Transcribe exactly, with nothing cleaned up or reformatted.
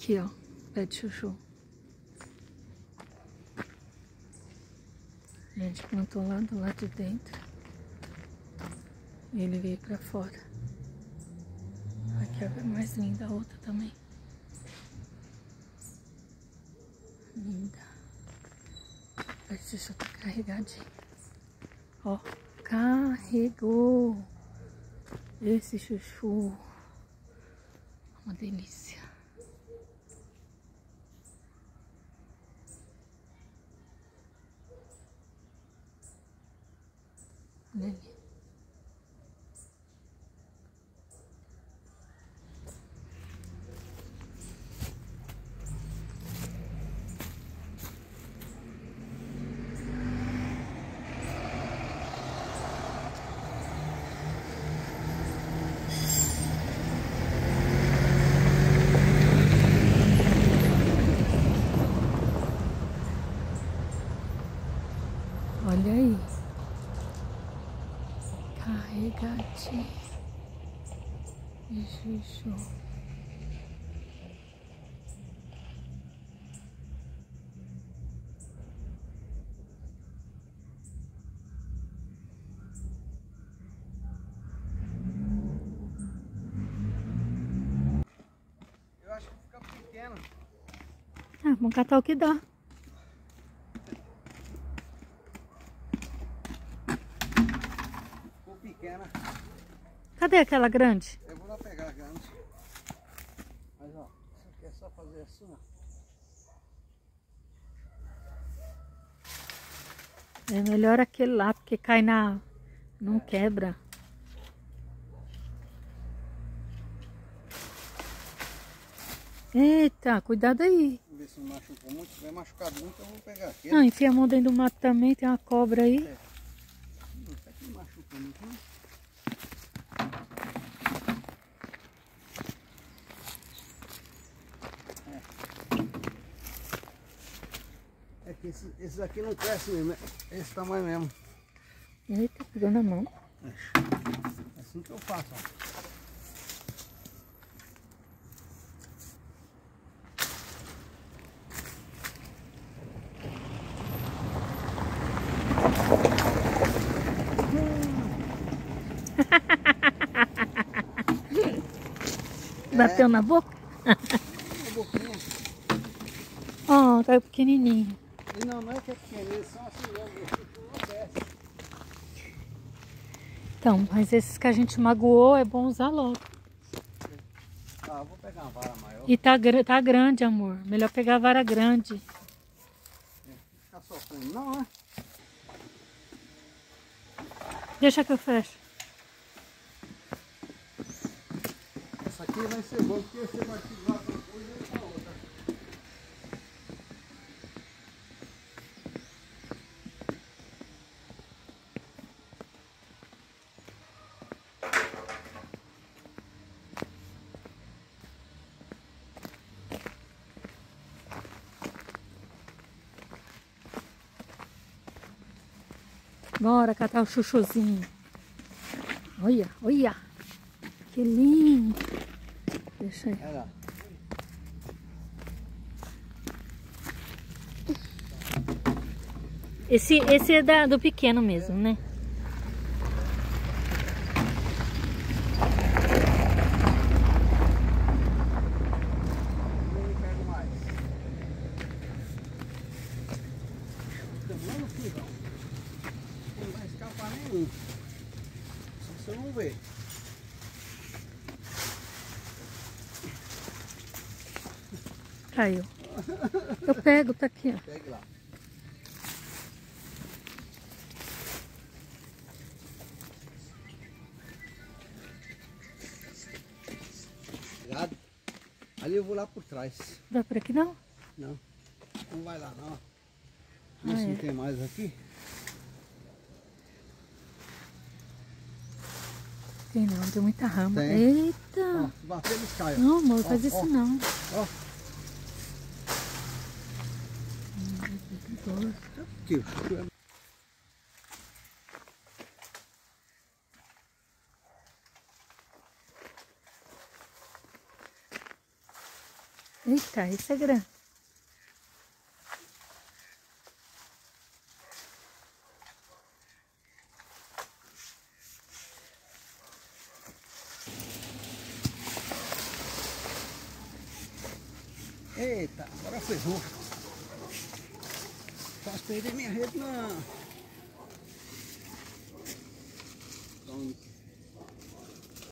Aqui, ó, pé de chuchu. A gente plantou lá do lado de dentro. E ele veio pra fora. Aqui é mais linda, a outra também. Linda. Pé de chuchu tá carregadinho. Ó, carregou. Esse chuchu. Uma delícia. Olha ali. Olha aí. Carregadinho. De chuchu. Eu acho que fica pequeno. Ah, vamos catar o que dá. Ficou pequena. Cadê aquela grande? Eu vou lá pegar a grande. Mas ó, isso aqui é só fazer assim, ó. É melhor aquele lá, porque cai na... não é. Quebra. Eita, cuidado aí. Vamos ver se não machucou muito. Se tiver machucado muito, eu vou pegar aqui. Não, enfia a mão dentro do mato também, tem uma cobra aí. É. Não, isso aqui não machuca muito, não. É. É que esse, esse aqui não cresce mesmo, é esse tamanho mesmo. Eita, pegou na mão. É assim que eu faço, ó. Bateu na boca? Na boquinha. Ó, oh, tá pequenininho. Não, não é que é pequeno, eles são assim mesmo, não desce. Então, mas esses que a gente magoou é bom usar logo. Ah, vou pegar uma vara maior. E tá, tá grande, amor. Melhor pegar a vara grande. É, ficar sofrendo não, né? Deixa que eu fecho. Essa aqui vai ser bom, porque você vai tirar uma coisa e a outra. Bora catar o chuchuzinho. Olha, olha. Que lindo. Deixa aí. Olha lá. Esse, esse é da, do pequeno mesmo, né? Eu não pego mais. Não, filho. Não vai escapar nenhum. Só você não vê. Caiu. Eu pego, tá aqui, ó. Pegue lá. Obrigado. Ali eu vou lá por trás. Dá por aqui não? Não. Não vai lá não. Vê Ah, se é. não tem mais aqui. Tem não, tem muita rama. Tem. Eita! Ó, se bater eles caem. ó. Não, amor, Ó, faz isso ó. não. Ó. Hum, Aqui, o chuchu é... Eita, esse é grande. Eita, agora ferrou. Posso perder minha rede não. Pronto.